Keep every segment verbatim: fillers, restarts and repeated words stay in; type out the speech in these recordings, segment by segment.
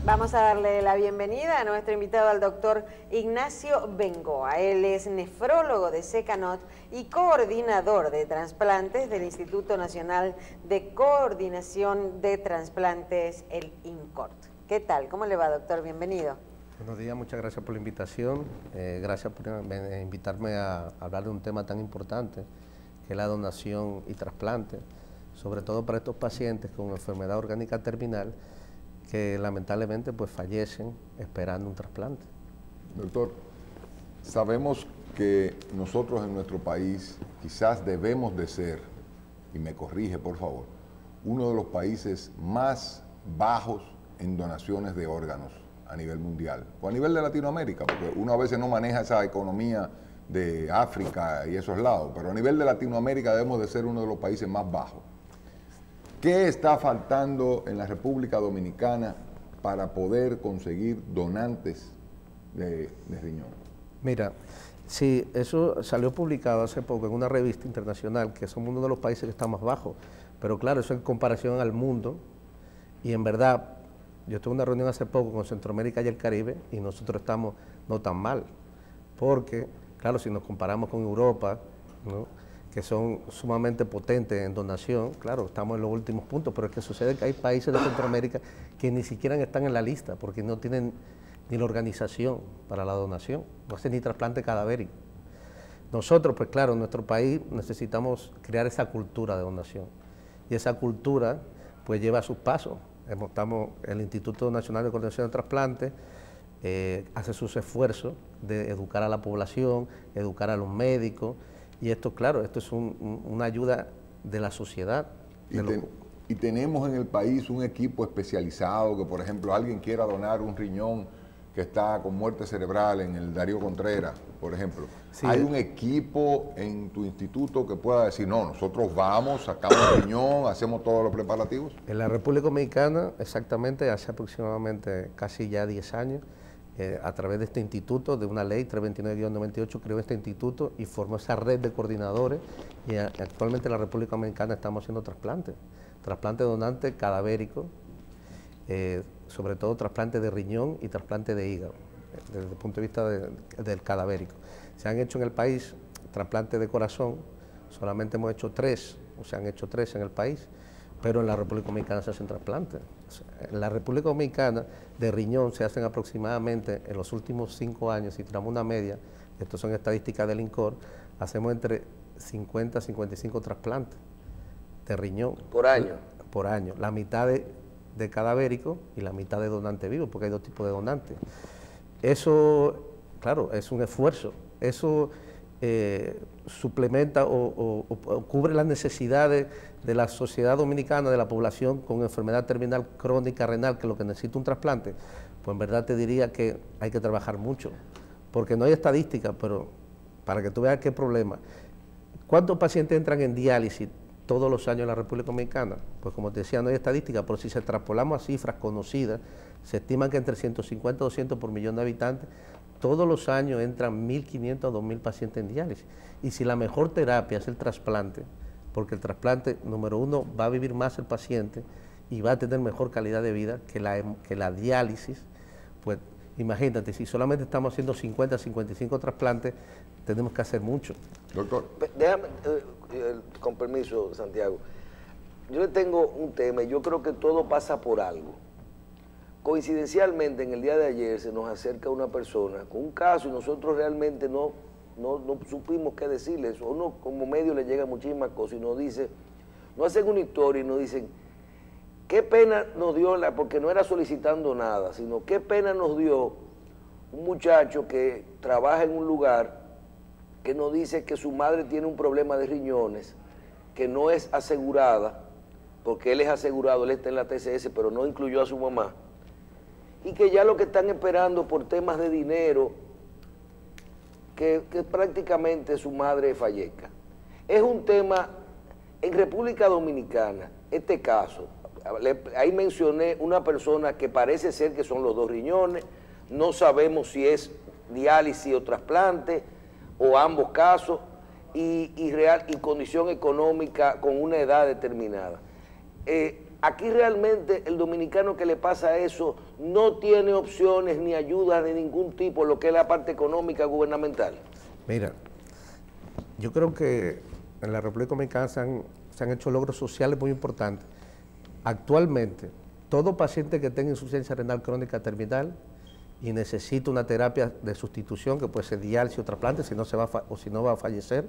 Vamos a darle la bienvenida a nuestro invitado, al doctor Ignacio Bengoa. Él es nefrólogo de Secanot y coordinador de trasplantes del Instituto Nacional de Coordinación de Trasplantes, el INCORT. ¿Qué tal? ¿Cómo le va, doctor? Bienvenido. Buenos días, muchas gracias por la invitación. Eh, gracias por invitarme a hablar de un tema tan importante, que es la donación y trasplante, sobre todo para estos pacientes con enfermedad orgánica terminal, que lamentablemente pues fallecen esperando un trasplante. Doctor, sabemos que nosotros en nuestro país quizás debemos de ser, y me corrige por favor, uno de los países más bajos en donaciones de órganos a nivel mundial, o a nivel de Latinoamérica, porque uno a veces no maneja esa economía de África y esos lados, pero a nivel de Latinoamérica debemos de ser uno de los países más bajos. ¿Qué está faltando en la República Dominicana para poder conseguir donantes de, de riñón? Mira, sí, eso salió publicado hace poco en una revista internacional, que somos uno de los países que está más bajo, pero claro, eso en comparación al mundo, y en verdad, yo tuve una reunión hace poco con Centroamérica y el Caribe, y nosotros estamos no tan mal, porque, claro, si nos comparamos con Europa, ¿no?, que son sumamente potentes en donación, claro, estamos en los últimos puntos, pero es que sucede que hay países de Centroamérica que ni siquiera están en la lista, porque no tienen ni la organización para la donación, no hacen ni trasplante cadavérico. Nosotros, pues claro, en nuestro país necesitamos crear esa cultura de donación, y esa cultura pues lleva sus pasos. Estamos, el Instituto Nacional de Coordinación de Trasplantes eh, hace sus esfuerzos de educar a la población, educar a los médicos, y esto, claro, esto es un, un, una ayuda de la sociedad. Y, de ten, y tenemos en el país un equipo especializado que, por ejemplo, alguien quiera donar un riñón que está con muerte cerebral en el Darío Contreras, por ejemplo. Sí. ¿Hay un equipo en tu instituto que pueda decir, no, nosotros vamos, sacamos el riñón, hacemos todos los preparativos? En la República Dominicana, exactamente, hace aproximadamente casi ya diez años, Eh, a través de este instituto, de una ley trescientos veintinueve guion noventa y ocho, creó este instituto y formó esa red de coordinadores, y a, actualmente en la República Dominicana estamos haciendo trasplantes, trasplante donante cadavérico, eh, sobre todo trasplante de riñón y trasplante de hígado, desde el punto de vista de, del cadavérico. Se han hecho en el país trasplantes de corazón, solamente hemos hecho tres, o se han hecho tres en el país, pero en la República Dominicana se hacen trasplantes. En la República Dominicana de riñón se hacen aproximadamente, en los últimos cinco años, si tiramos una media, estas son estadísticas del INCOR, hacemos entre cincuenta a cincuenta y cinco trasplantes de riñón. ¿Por año? Por año. La mitad de, de cadavérico y la mitad de donante vivo, porque hay dos tipos de donantes. Eso, claro, es un esfuerzo. Eso eh, suplementa o, o, o cubre las necesidades de la sociedad dominicana, de la población con enfermedad terminal crónica renal, que lo que necesita un trasplante. Pues en verdad te diría que hay que trabajar mucho, porque no hay estadística, pero para que tú veas qué problema. ¿Cuántos pacientes entran en diálisis todos los años en la República Dominicana? Pues como te decía, no hay estadística, pero si se extrapolamos a cifras conocidas, se estima que entre ciento cincuenta y doscientos por millón de habitantes, todos los años entran mil quinientos a dos mil pacientes en diálisis. Y si la mejor terapia es el trasplante, porque el trasplante, número uno, va a vivir más el paciente y va a tener mejor calidad de vida que la, que la diálisis, pues imagínate, si solamente estamos haciendo cincuenta, cincuenta y cinco trasplantes, tenemos que hacer mucho. Doctor. Déjame, eh, eh, con permiso, Santiago, yo le tengo un tema y yo creo que todo pasa por algo. Coincidencialmente, en el día de ayer se nos acerca una persona con un caso y nosotros realmente no... No, no supimos qué decirles, o no, como medio le llega muchísimas cosas y nos dice, nos hacen una historia y nos dicen, qué pena nos dio, la, porque no era solicitando nada, sino qué pena nos dio un muchacho que trabaja en un lugar que nos dice que su madre tiene un problema de riñones, que no es asegurada, porque él es asegurado, él está en la T C S, pero no incluyó a su mamá, y que ya lo que están esperando por temas de dinero, Que, que prácticamente su madre fallezca. Es un tema, en República Dominicana, este caso, le, ahí mencioné una persona que parece ser que son los dos riñones, no sabemos si es diálisis o trasplante, o ambos casos, y, y, real, y condición económica con una edad determinada. Eh, aquí realmente el dominicano que le pasa eso no tiene opciones ni ayudas de ningún tipo, lo que es la parte económica gubernamental. Mira, yo creo que en la República Dominicana se han, se han hecho logros sociales muy importantes. Actualmente, todo paciente que tenga insuficiencia renal crónica terminal y necesita una terapia de sustitución, que puede ser diálisis o trasplante, si no se va a o si no va a fallecer,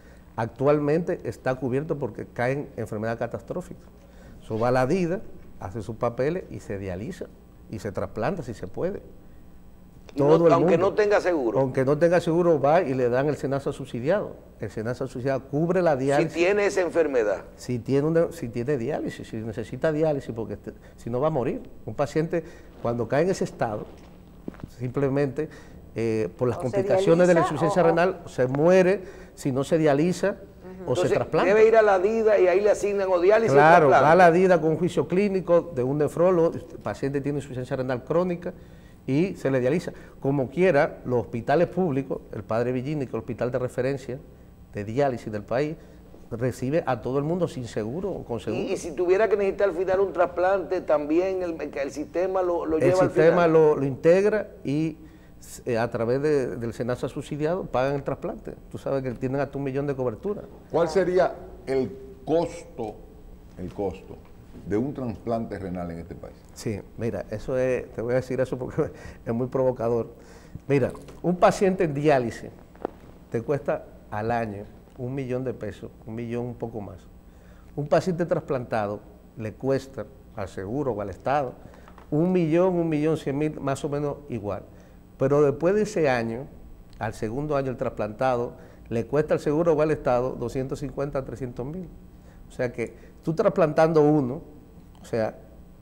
actualmente está cubierto porque cae en enfermedad catastrófica. Eso va a la DIDA, hace sus papeles y se dializa y se trasplanta si se puede. Todo no, el aunque mundo, no tenga seguro. Aunque no tenga seguro, va y le dan el SENASA subsidiado. El SENASA subsidiado cubre la diálisis. Si tiene esa enfermedad. Si tiene, una, si tiene diálisis, si necesita diálisis, porque te, si no va a morir. Un paciente, cuando cae en ese estado, simplemente eh, por las o complicaciones de la insuficiencia o, renal, o... se muere si no se dializa. Uh-huh. O Entonces, se trasplanta. Debe ir a la DIDA y ahí le asignan o diálisis claro, o trasplante. Va a la DIDA con un juicio clínico de un nefrólogo, el paciente tiene insuficiencia renal crónica y se le dializa. Como quiera, los hospitales públicos, el Padre Villini, que es el hospital de referencia de diálisis del país, recibe a todo el mundo sin seguro o con seguro. Y, y si tuviera que necesitar al final un trasplante, también el, el sistema lo, lo lleva al final. El sistema lo, lo integra y eh, a través de, del SENASA subsidiado pagan el trasplante. Tú sabes que tienen hasta un millón de cobertura. ¿Cuál sería el costo, el costo de un trasplante renal en este país? Sí, mira, eso es, te voy a decir eso porque es muy provocador. Mira, un paciente en diálisis te cuesta al año un millón de pesos, un millón un poco más. Un paciente trasplantado le cuesta al seguro o al Estado un millón, un millón cien mil, más o menos igual. Pero después de ese año, al segundo año el trasplantado, le cuesta al seguro o al Estado doscientos cincuenta a trescientos mil. O sea que tú trasplantando uno, o sea,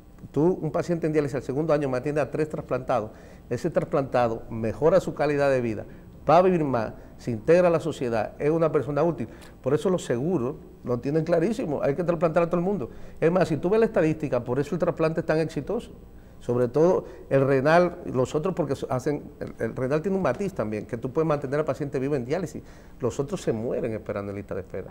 tú, un paciente en diálisis al segundo año mantiene a tres trasplantados, ese trasplantado mejora su calidad de vida, va a vivir más, se integra a la sociedad, es una persona útil. Por eso los seguros lo tienen clarísimo, hay que trasplantar a todo el mundo. Es más, si tú ves la estadística, por eso el trasplante es tan exitoso. Sobre todo el renal, los otros porque hacen, el, el renal tiene un matiz también, que tú puedes mantener al paciente vivo en diálisis, los otros se mueren esperando en lista de espera.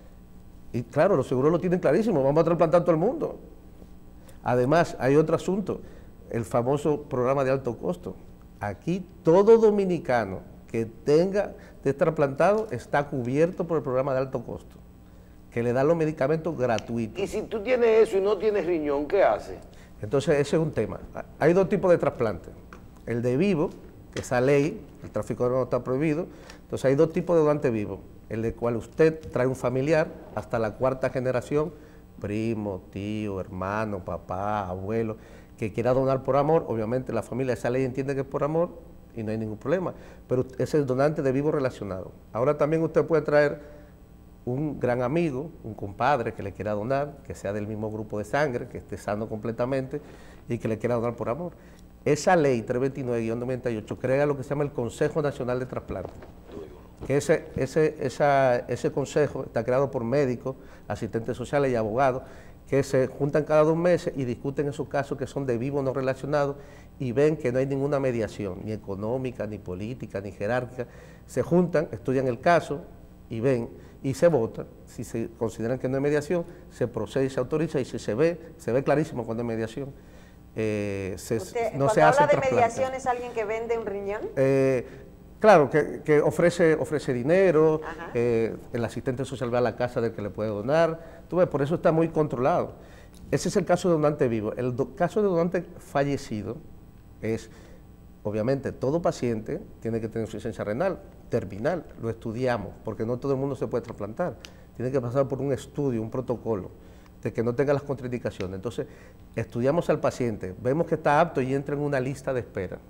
Y claro, los seguros lo tienen clarísimo, vamos a trasplantar a todo el mundo. Además, hay otro asunto, el famoso programa de alto costo. Aquí todo dominicano que tenga de trasplantado está cubierto por el programa de alto costo, que le da los medicamentos gratuitos. Y si tú tienes eso y no tienes riñón, ¿qué haces? Entonces ese es un tema. Hay dos tipos de trasplantes. El de vivo, que esa ley, el tráfico de órganos está prohibido. Entonces hay dos tipos de donante vivo. El de cual usted trae un familiar hasta la cuarta generación, primo, tío, hermano, papá, abuelo, que quiera donar por amor. Obviamente la familia, esa ley entiende que es por amor y no hay ningún problema. Pero ese es el donante de vivo relacionado. Ahora también usted puede traer un gran amigo, un compadre que le quiera donar, que sea del mismo grupo de sangre, que esté sano completamente y que le quiera donar por amor. Esa ley trescientos veintinueve guion noventa y ocho crea lo que se llama el Consejo Nacional de Trasplante. Que ese, ese, esa, ese consejo está creado por médicos, asistentes sociales y abogados que se juntan cada dos meses y discuten esos casos que son de vivo no relacionados y ven que no hay ninguna mediación, ni económica, ni política, ni jerárquica. Se juntan, estudian el caso y ven y se vota. Si se consideran que no hay mediación, se procede y se autoriza, y si se ve, se ve clarísimo cuando hay mediación. Eh, se, Usted, no cuando se hace habla de trasplante. mediación, ¿es alguien que vende un riñón? Eh, claro, que, que ofrece, ofrece dinero, eh, el asistente social va a la casa del que le puede donar. Tú ves, por eso está muy controlado. Ese es el caso de donante vivo. El do, caso de donante fallecido es, obviamente, todo paciente tiene que tener insuficiencia renal terminal, lo estudiamos, porque no todo el mundo se puede trasplantar. Tiene que pasar por un estudio, un protocolo, de que no tenga las contraindicaciones. Entonces, estudiamos al paciente, vemos que está apto y entra en una lista de espera.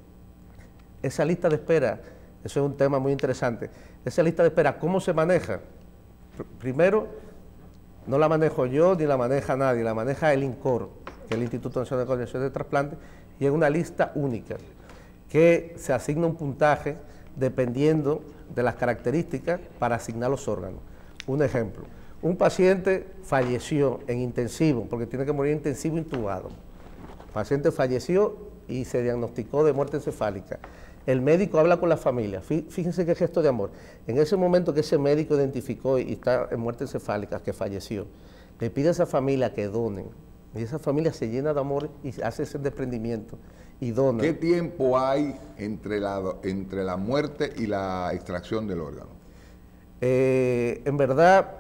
Esa lista de espera, eso es un tema muy interesante. Esa lista de espera, ¿cómo se maneja? Primero, no la manejo yo ni la maneja nadie, la maneja el INCOR, que es el Instituto Nacional de Coordinación de Trasplante, y es una lista única, que se asigna un puntaje dependiendo de las características para asignar los órganos. Un ejemplo, un paciente falleció en intensivo, porque tiene que morir intensivo intubado. El paciente falleció y se diagnosticó de muerte encefálica. El médico habla con la familia, fíjense qué gesto de amor. En ese momento que ese médico identificó y está en muerte encefálica, que falleció, le pide a esa familia que donen Y esa familia se llena de amor y hace ese desprendimiento y dona. ¿Qué tiempo hay entre la, entre la muerte y la extracción del órgano? Eh, en verdad,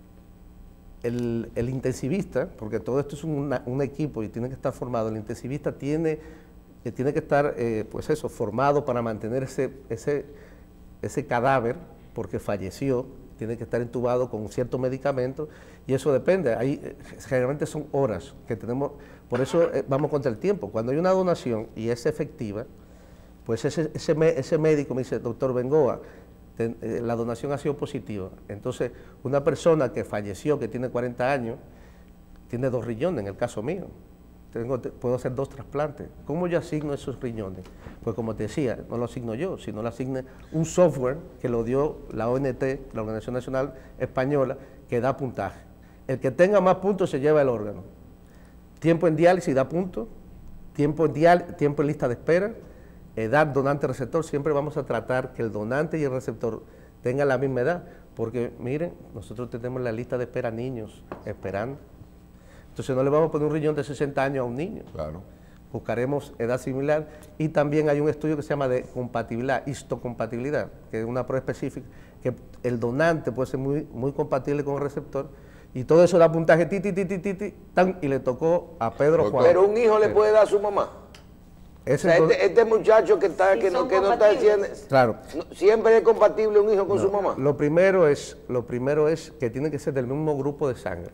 el, el intensivista, porque todo esto es una, un equipo y tiene que estar formado, el intensivista tiene, eh, tiene que estar, eh, pues eso, formado para mantener ese, ese, ese cadáver, porque falleció, tiene que estar entubado con ciertos medicamentos, y eso depende, ahí generalmente son horas que tenemos, por eso eh, vamos contra el tiempo. Cuando hay una donación y es efectiva, pues ese, ese, ese médico me dice, doctor Bengoa, te, eh, la donación ha sido positiva. Entonces, una persona que falleció, que tiene cuarenta años, tiene dos riñones, en el caso mío. Tengo, puedo hacer dos trasplantes. ¿Cómo yo asigno esos riñones? Pues como te decía, no lo asigno yo, sino lo asigna un software que lo dio la O N T, la Organización Nacional Española, que da puntaje. El que tenga más puntos se lleva el órgano. Tiempo en diálisis da puntos, tiempo en, dial, tiempo en lista de espera, edad donante-receptor, siempre vamos a tratar que el donante y el receptor tengan la misma edad, porque miren, nosotros tenemos la lista de espera niños esperando. Entonces no le vamos a poner un riñón de sesenta años a un niño. Claro. Buscaremos edad similar y también hay un estudio que se llama de compatibilidad, histocompatibilidad, que es una prueba específica, que el donante puede ser muy, muy compatible con el receptor y todo eso da puntaje ti, ti, ti, ti, ti, ti, tan, y le tocó a Pedro Juan. Pero un hijo le puede dar a su mamá. Ese o sea, este, este muchacho que está, Sí, que no, son que no está haciendo, Claro. no, siempre es compatible un hijo con No, su mamá. Lo primero es, lo primero es que tiene que ser del mismo grupo de sangre.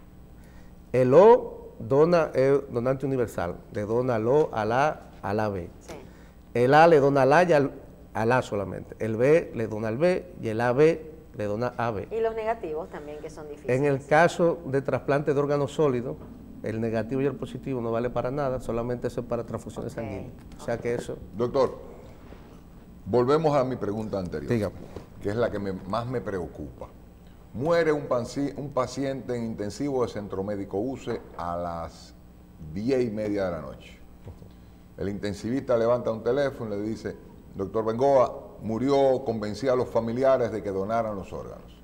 El O dona, es donante universal, le dona al O, al A, al A B. Sí. El A le dona al A y al, al A solamente. El B le dona al B y el A B le dona a B. Y los negativos también, que son difíciles. En el caso de trasplante de órganos sólidos, el negativo y el positivo no vale para nada, solamente eso es para transfusiones Okay. sanguíneas. O sea que eso... Doctor, volvemos a mi pregunta anterior, Dígame. que es la que me- más me preocupa. Muere un, panci- un paciente en intensivo de Centro Médico U C E a las diez y media de la noche. El intensivista levanta un teléfono y le dice, doctor Bengoa, murió, convencía a los familiares de que donaran los órganos.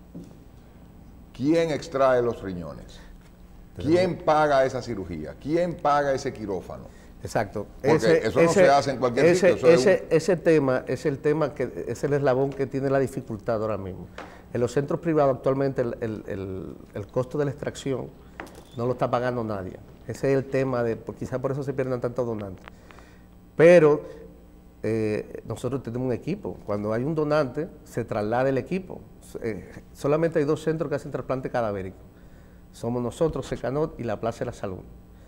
¿Quién extrae los riñones? ¿Quién paga esa cirugía? ¿Quién paga ese quirófano? Exacto. Porque eso no se hace en cualquier ese, sitio, eso es ese, ese tema es el tema que es el eslabón que tiene la dificultad ahora mismo. En los centros privados actualmente el, el, el, el costo de la extracción no lo está pagando nadie. Ese es el tema, de, quizás por eso se pierdan tantos donantes. Pero eh, nosotros tenemos un equipo. Cuando hay un donante, se traslada el equipo. Eh, solamente hay dos centros que hacen trasplante cadavérico. Somos nosotros, Secanot y la Plaza de la Salud.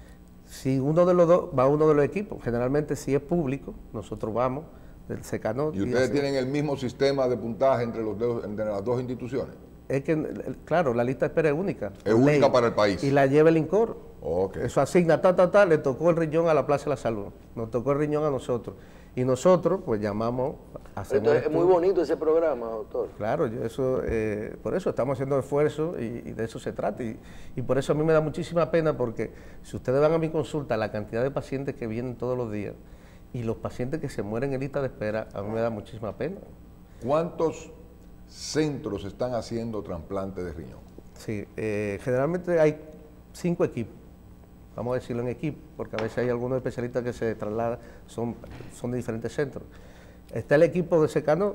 Si uno de los dos va a uno de los equipos, generalmente si es público, nosotros vamos del Secanot. ¿Y ustedes tienen el mismo sistema de puntaje entre, los dos, entre las dos instituciones? Es que, claro, la lista de espera es única. Es por única ley, para el país. Y la lleva el INCOR. Ok. Eso asigna, ta, ta, ta, le tocó el riñón a la Plaza de la Salud. Nos tocó el riñón a nosotros. Y nosotros, pues llamamos, hacemos Entonces, es muy estudios. bonito ese programa, doctor. Claro, yo eso, eh, por eso estamos haciendo esfuerzos y, y de eso se trata. Y, y por eso a mí me da muchísima pena porque si ustedes van a mi consulta, la cantidad de pacientes que vienen todos los días y los pacientes que se mueren en lista de espera, a mí me da muchísima pena. ¿Cuántos centros están haciendo trasplante de riñón? Sí, eh, generalmente hay cinco equipos, vamos a decirlo en equipo, porque a veces hay algunos especialistas que se trasladan, son, son de diferentes centros. Está el equipo de Secano,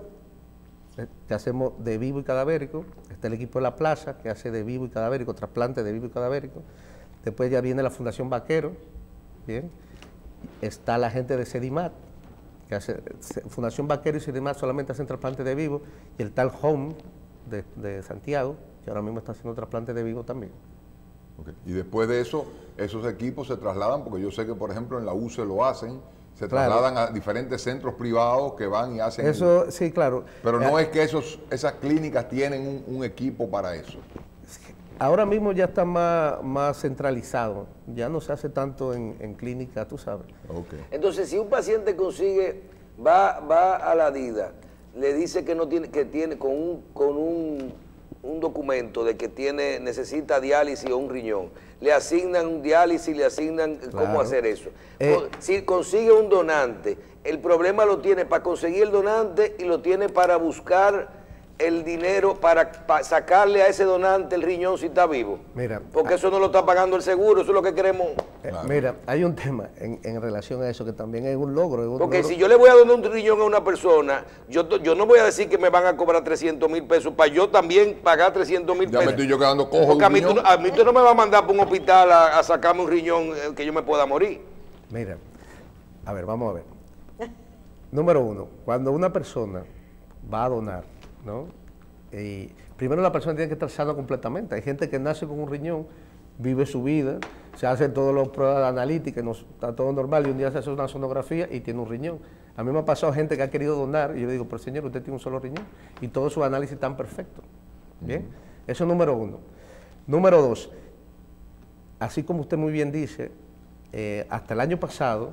que hacemos de vivo y cadavérico, está el equipo de La Plaza, que hace de vivo y cadavérico, trasplante de vivo y cadavérico, después ya viene la Fundación Vaquero, bien, está la gente de Sedimat, que hace, Fundación Vaquero y Sedimat solamente hacen trasplante de vivo, y el tal Home de, de Santiago, que ahora mismo está haciendo trasplante de vivo también. Okay. Y después de eso, esos equipos se trasladan, porque yo sé que, por ejemplo, en la U C E lo hacen, se Claro. trasladan a diferentes centros privados que van y hacen... Eso, sí, claro. Pero no Eh, es que esos, esas clínicas tienen un, un equipo para eso. Ahora mismo ya está más, más centralizado, ya no se hace tanto en, en clínica, tú sabes. Okay. Entonces, si un paciente consigue, va, va a la DIDA, le dice que no tiene, que tiene con un, con un, un documento de que tiene, necesita diálisis o un riñón, le asignan un diálisis, le asignan cómo Claro. hacer eso. Eh, si consigue un donante, el problema lo tiene para conseguir el donante y lo tiene para buscar el dinero para, para sacarle a ese donante el riñón si está vivo? Mira, porque eso no lo está pagando el seguro, eso es lo que queremos. Eh, claro. Mira, hay un tema en, en relación a eso que también es un logro. Es un porque logro. Si yo le voy a donar un riñón a una persona, yo, yo no voy a decir que me van a cobrar trescientos mil pesos para yo también pagar trescientos mil pesos. Ya me estoy yo quedando cojo. Porque a mí, tú, a mí tú no me vas a mandar para un hospital a, a sacarme un riñón que yo me pueda morir. Mira, a ver, vamos a ver. Número uno, cuando una persona va a donar, ¿no? Y primero la persona tiene que estar sana completamente. Hay gente que nace con un riñón, vive su vida, se hacen todas las pruebas analíticas, no, está todo normal, y un día se hace una sonografía y tiene un riñón. A mí me ha pasado gente que ha querido donar, y yo le digo, pero señor, usted tiene un solo riñón, y todos sus análisis están perfectos. Bien, uh-huh. Eso es número uno. Número dos, así como usted muy bien dice, eh, hasta el año pasado,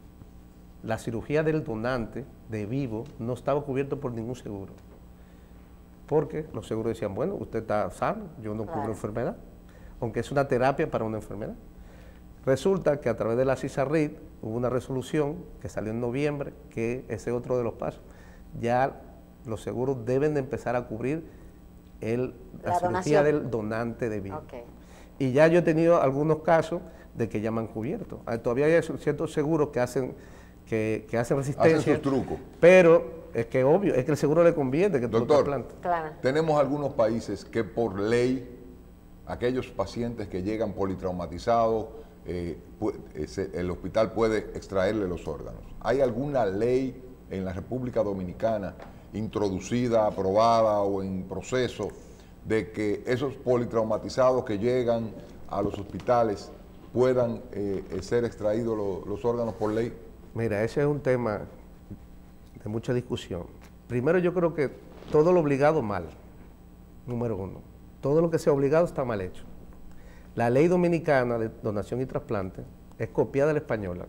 la cirugía del donante de vivo no estaba cubierto por ningún seguro. Porque los seguros decían, bueno, usted está sano, yo no cubro enfermedad, aunque es una terapia para una enfermedad. Resulta que a través de la CISARRID hubo una resolución que salió en noviembre, que ese es otro de los pasos. Ya los seguros deben de empezar a cubrir el, la, la cirugía del donante de vivo. Okay. Y ya yo he tenido algunos casos de que ya me han cubierto. Todavía hay ciertos seguros que hacen, que, que hacen resistencia. Hacen sus trucos. Pero es que obvio, es que el seguro le conviene que tú Doctor, lo trasplantes. Claro. Tenemos algunos países que por ley, aquellos pacientes que llegan politraumatizados, eh, ese, el hospital puede extraerle los órganos. ¿Hay alguna ley en la República Dominicana introducida, aprobada o en proceso de que esos politraumatizados que llegan a los hospitales puedan eh, ser extraídos lo, los órganos por ley? Mira, ese es un tema de mucha discusión. Primero, yo creo que todo lo obligado mal, número uno. Todo lo que sea obligado está mal hecho. La ley dominicana de donación y trasplante es copiada de la española.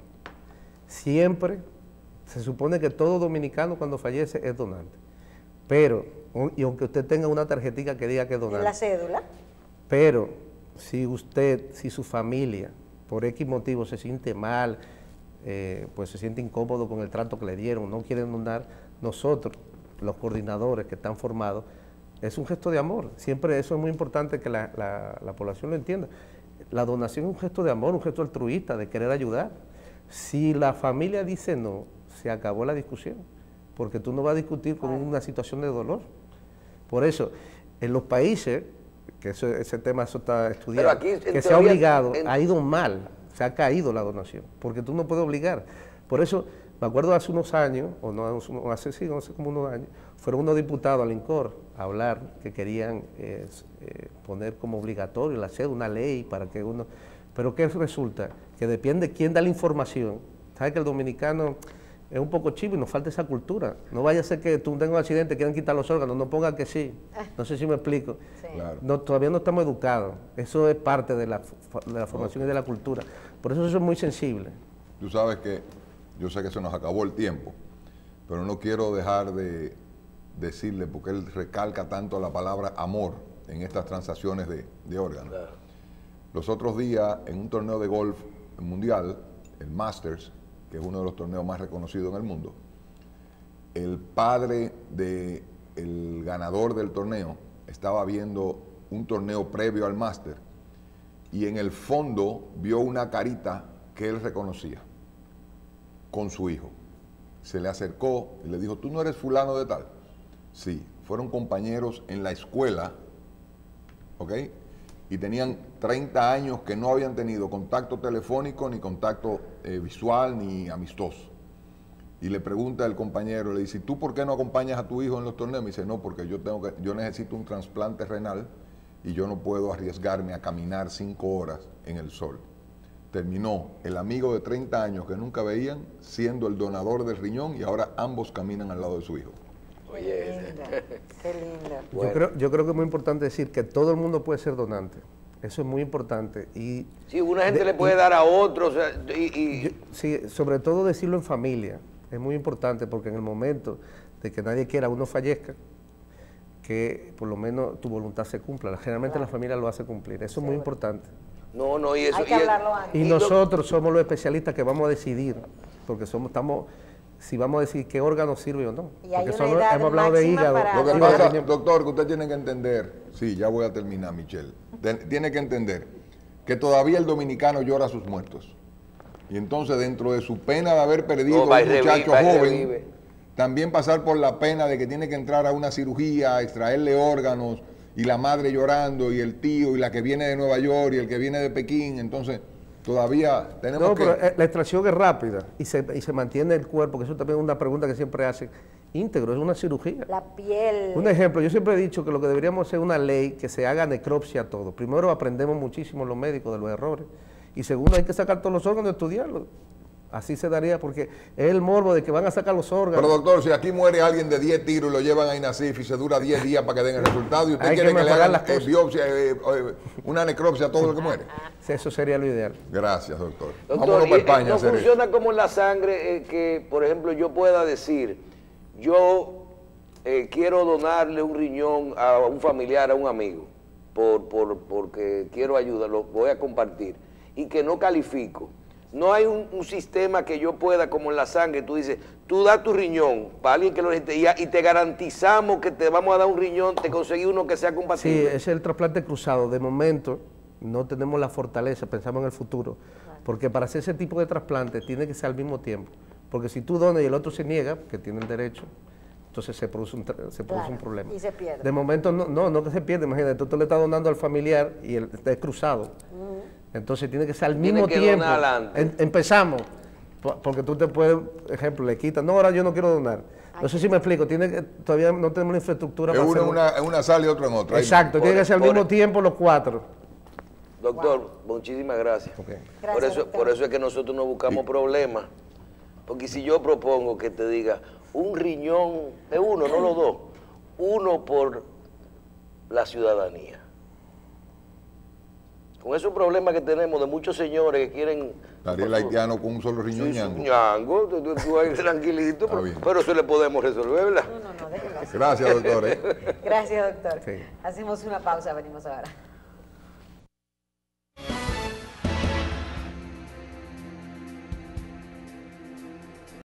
Siempre se supone que todo dominicano cuando fallece es donante. Pero, y aunque usted tenga una tarjetita que diga que es donante. ¿En la cédula? Pero, si usted, si su familia, por X motivo se siente mal, eh, pues se siente incómodo con el trato que le dieron, no quieren donar, nosotros, los coordinadores que están formados, es un gesto de amor. Siempre eso es muy importante que la, la, la población lo entienda. La donación es un gesto de amor, un gesto altruista, de querer ayudar. Si la familia dice no, se acabó la discusión, porque tú no vas a discutir con una situación de dolor. Por eso, en los países, que eso, ese tema eso está estudiado, aquí, que se ha obligado, en... ha ido mal, se ha caído la donación, porque tú no puedes obligar. Por eso, me acuerdo hace unos años, o no hace, sí, hace como unos años, fueron unos diputados al INCOR a hablar que querían eh, eh, poner como obligatorio la cédula, una ley para que uno... Pero ¿qué resulta? Que depende de quién da la información. ¿Sabes que el dominicano es un poco chivo y nos falta esa cultura? No vaya a ser que tú tengas un accidente, quieran quitar los órganos, no ponga que sí. No sé si me explico. Sí. Claro. No, todavía no estamos educados. Eso es parte de la, de la formación okay. y de la cultura. Por eso eso es muy sensible. Tú sabes que, yo sé que se nos acabó el tiempo, pero no quiero dejar de decirle, porque él recalca tanto la palabra amor en estas transacciones de, de órganos. Claro. Los otros días, en un torneo de golf mundial, el Masters, que es uno de los torneos más reconocidos en el mundo, el padre del ganador del torneo estaba viendo un torneo previo al Master y en el fondo vio una carita que él reconocía con su hijo. Se le acercó y le dijo, ¿tú no eres fulano de tal? Sí, fueron compañeros en la escuela, ¿ok? Y tenían treinta años que no habían tenido contacto telefónico, ni contacto eh, visual, ni amistoso. Y le pregunta el compañero, le dice, ¿tú por qué no acompañas a tu hijo en los torneos? Me dice, no, porque yo, tengo que, yo necesito un trasplante renal y yo no puedo arriesgarme a caminar cinco horas en el sol. Terminó el amigo de treinta años que nunca veían siendo el donador del riñón y ahora ambos caminan al lado de su hijo. Oye, qué lindo. Bueno. Yo, creo, yo creo que es muy importante decir que todo el mundo puede ser donante. Eso es muy importante. Y sí, una gente de, le puede y, dar a otros. O sea, y, y... Yo, sí, sobre todo decirlo en familia. Es muy importante porque en el momento de que nadie quiera uno fallezca, que por lo menos tu voluntad se cumpla. Generalmente claro. la familia lo hace cumplir. Eso sí, es muy importante. No, no, y eso... Hay que y hablarlo antes. Y nosotros somos los especialistas que vamos a decidir, porque somos, estamos... si vamos a decir qué órgano sirve o no. Y hay Porque una son- edad hemos hablado de máxima hígado. para- Lo que Hígado, pasa, riñón. doctor, que usted tiene que entender, sí, ya voy a terminar, Michelle, Ten- tiene que entender que todavía el dominicano llora a sus muertos. Y entonces dentro de su pena de haber perdido No, va a y un muchacho revive, va y joven, revive. también pasar por la pena de que tiene que entrar a una cirugía, extraerle órganos, y la madre llorando, y el tío, y la que viene de Nueva York, y el que viene de Pekín, entonces todavía tenemos No, que... pero eh, la extracción es rápida y se, y se mantiene el cuerpo, que eso también es una pregunta que siempre hacen, íntegro, es una cirugía. La piel. Un ejemplo, yo siempre he dicho que lo que deberíamos hacer es una ley que se haga necropsia a todo. Primero aprendemos muchísimo los médicos de los errores y segundo hay que sacar todos los órganos y estudiarlos. Así se daría porque es el morbo de que van a sacar los órganos. Pero doctor, si aquí muere alguien de diez tiros y lo llevan a INASIF y se dura diez días para que den el resultado y usted Hay quiere que que, le mejorar hagan las eh, cosas. biopsia, eh, eh, una necropsia a todo lo que muere. Sí, eso sería lo ideal. Gracias, doctor. Doctor, Vámonos y, para eh, España a no hacer eso. funciona como en la sangre eh, que, por ejemplo, yo pueda decir, yo eh, quiero donarle un riñón a un familiar, a un amigo, por, por, porque quiero ayuda, lo voy a compartir, y que no califico. No hay un, un sistema que yo pueda, como en la sangre, tú dices, tú das tu riñón para alguien que lo necesite y, y te garantizamos que te vamos a dar un riñón, te conseguí uno que sea Sí, compatible. ese es el trasplante cruzado. De momento no tenemos la fortaleza, pensamos en el futuro, porque para hacer ese tipo de trasplante tiene que ser al mismo tiempo. Porque si tú donas y el otro se niega, que tiene el derecho, entonces se produce un, tra- se produce Claro, un problema. y se pierde. De momento no, no, no que se pierde, imagínate, tú, tú le estás donando al familiar y él está cruzado. Entonces tiene que ser al Tiene mismo que tiempo. donar adelante. Em- empezamos, po- porque tú te puedes, ejemplo, le quitas, no, ahora yo no quiero donar. No sé si me explico, tiene que, todavía no tenemos la infraestructura Es para uno en hacerlo. una, en una sala y otro en otra. Ahí- Exacto, tiene que ser al por- mismo tiempo los cuatro. Doctor, muchísimas gracias. Ok. Gracias, por, eso, doctor. por eso es que nosotros no buscamos problemas. Porque si yo propongo que te diga un riñón, es uno, no los dos, uno por la ciudadanía. Con esos problemas que tenemos de muchos señores que quieren... Estaría el haitiano con un solo riñón Sí, ñango. ñango, tú, tú- tú ahí tranquilito, Está pero, bien. pero eso le podemos resolver, ¿verdad? No, no, no, déjelo así. Gracias, doctor. ¿eh? Gracias, doctor. Sí. Hacemos una pausa, venimos ahora.